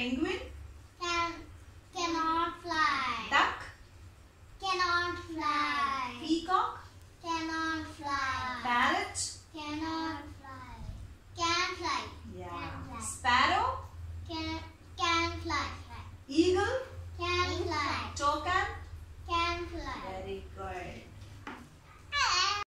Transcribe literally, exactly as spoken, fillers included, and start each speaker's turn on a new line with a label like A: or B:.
A: Penguin.
B: Can cannot fly.
A: Duck.
B: Cannot fly.
A: Peacock.
B: Cannot fly.
A: Parrot.
B: Cannot fly. Can fly.
A: Yeah.
B: Can fly.
A: Sparrow.
B: Can can fly.
A: Eagle.
B: Can fly.
A: Toucan.
B: Can fly.
A: Very good.